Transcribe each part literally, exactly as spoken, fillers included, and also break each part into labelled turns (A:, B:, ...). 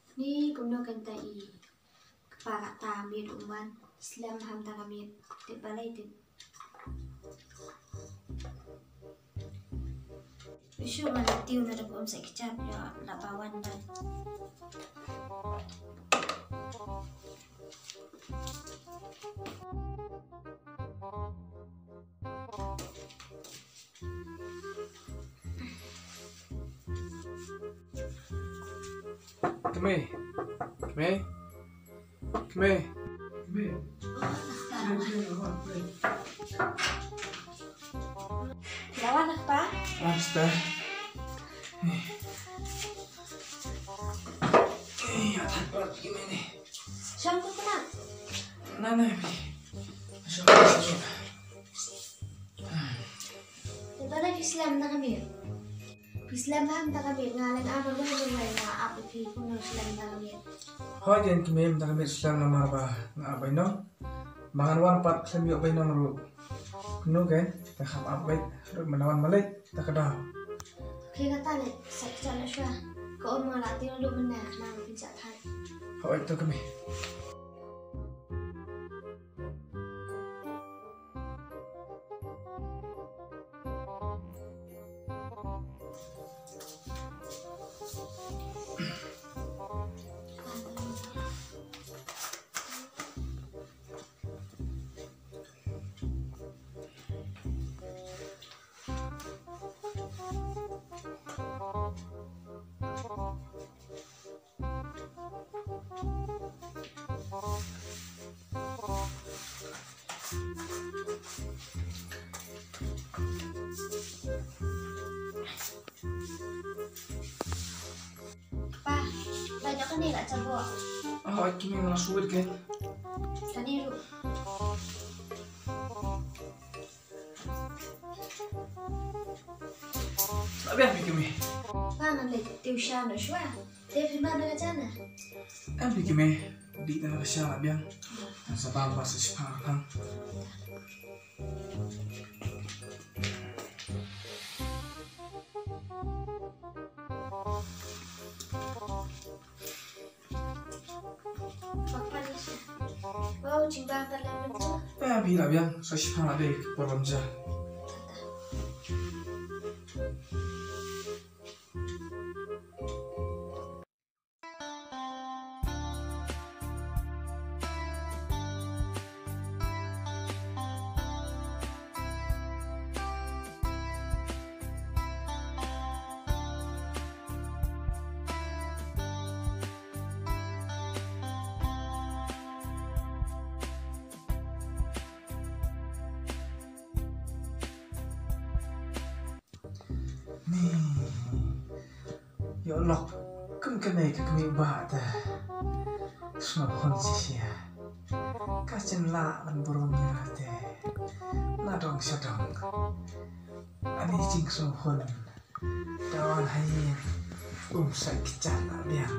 A: Ni kuno kanta i kepala tamir uman Islam ham takamir te balai te. Isu mana tiu na dapat omset kecap ya lapawan dan.
B: Keme, keme, keme, keme.
A: Lawan nak pa?
B: Basta. Eh, apa gimana?
A: Siapa tu nak?
B: Nana, masuk masuk.
A: Tentara Islam nak kami. Islam ham takamir ngalang apa ba mulai na apa pi kuno Islam takamir.
B: Hojen keme takamir Islam nama apa? Apa ino? Makan wan pat kami apa ino ru? Kuno kan? Tak apa baik. Menawan malik tak kedah.
A: Kaya kata le, saya cakap shua. Kau mengalami lu benar nak bijak kan?
B: Hoi itu kami.
A: Banyak kan dia tak cabut.
B: Oh, kami malah sulit kan?
A: Tadi lu.
B: Tapi apa kami?
A: Pangan le tiushan na shua. Dia firman na jana.
B: Apa kami? Di dalam siapa biang? Sebab bahasa Jepang.
A: Oh, cimbang terlalu betul.
B: Eh, bila biang, saya Jepang ada problem je. Ya Allah, kan kami kami bahada. Semua pun sia. Kacen la man burung nyate. Nadong sedang. Ani jing semua pun. Dawan hayin. Um sakit biang.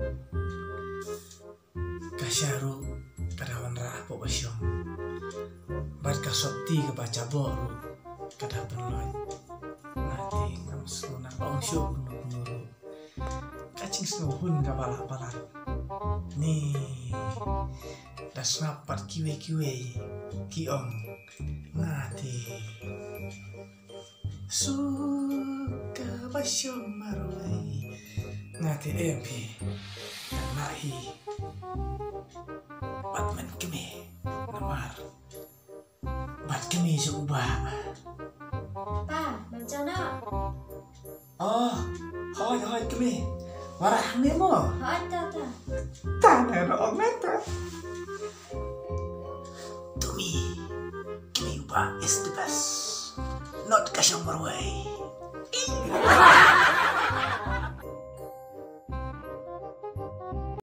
B: Kasyaru kadawan rapo basyong. Bad kasopti kebaca boru. Kada penloy. Nanti ngam sunak ongsyo nuru. Kacing senuhun ka balak-balak. Nih, das napat kiwe-kiwe kiong ngati. Suka basyong marwai ngati empi nahi. Batman kami namar. Bat kami seubah.
A: Pa, macam mana?
B: Oh, hoi hoi kami. Warah ni mo.
A: Ada tak?
B: Tanah orang mata.
C: To me, kami ubah is the best. Not kasyang marway.